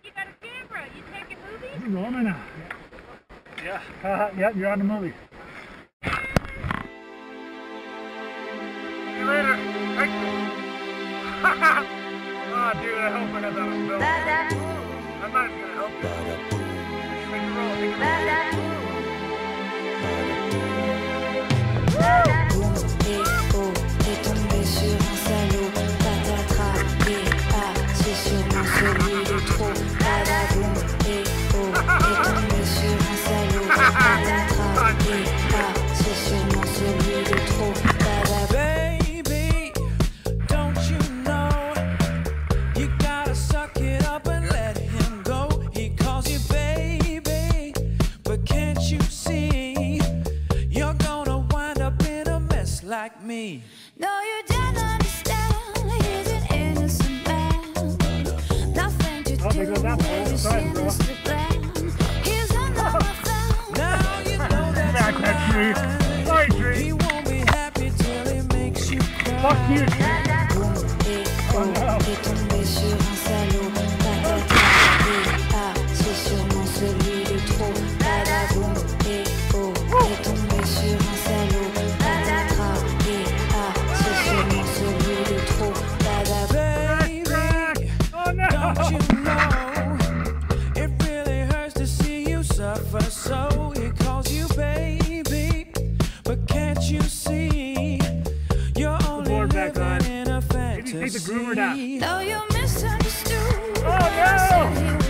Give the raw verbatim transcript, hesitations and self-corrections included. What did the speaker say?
You got a camera. You taking movies? This is on now. Yeah. Yeah. Uh, yeah, you're on the movie. See you later. Thank you. Oh, dude, I hope I got that on film. I'm not even gonna help you. Make it roll. Make it roll. Baby, don't you know you gotta suck it up and let him go? He calls you baby, but can't you see you're gonna wind up in a mess like me? No, you don't understand. He's an innocent man. Nothing to do with his sinister plan. He's another fan. Now you know that's Back that tree. Sorry, tree. he won't be happy till he makes you cry. Fuck you, tree. Don't you know it really hurts to see you suffer? So he calls you baby, but can't you see you're only living in a fantasy? Maybe take the groomer down. No, you misunderstood. Oh no!